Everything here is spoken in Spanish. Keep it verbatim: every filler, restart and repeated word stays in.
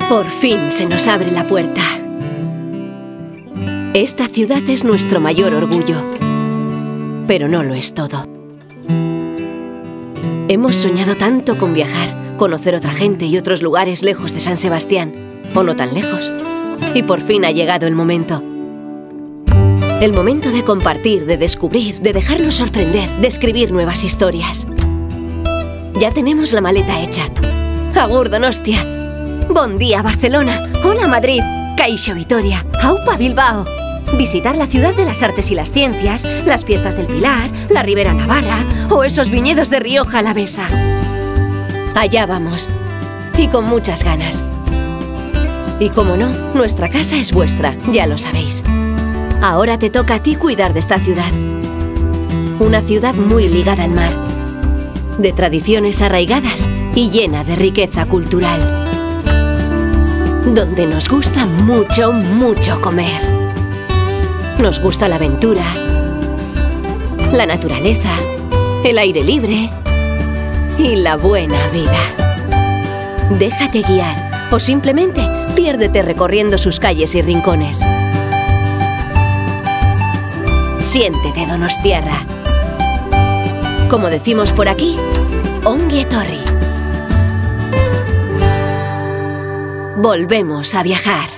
Por fin se nos abre la puerta. Esta ciudad es nuestro mayor orgullo, pero no lo es todo. Hemos soñado tanto con viajar, conocer otra gente y otros lugares lejos de San Sebastián, o no tan lejos. Y por fin ha llegado el momento. El momento de compartir, de descubrir, de dejarnos sorprender, de escribir nuevas historias. Ya tenemos la maleta hecha. Agur Donostia. Bon día Barcelona. Hola Madrid. Kaixo Vitoria. Aupa Bilbao. Visitar la ciudad de las artes y las ciencias, las fiestas del Pilar, la Ribera Navarra o esos viñedos de Rioja Alavesa. Allá vamos. Y con muchas ganas. Y como no, nuestra casa es vuestra, ya lo sabéis. Ahora te toca a ti cuidar de esta ciudad. Una ciudad muy ligada al mar, de tradiciones arraigadas y llena de riqueza cultural. Donde nos gusta mucho, mucho comer. Nos gusta la aventura, la naturaleza, el aire libre y la buena vida. Déjate guiar o simplemente piérdete recorriendo sus calles y rincones. Siéntete donostiarra. Como decimos por aquí, ongi etorri. Volvemos a viajar.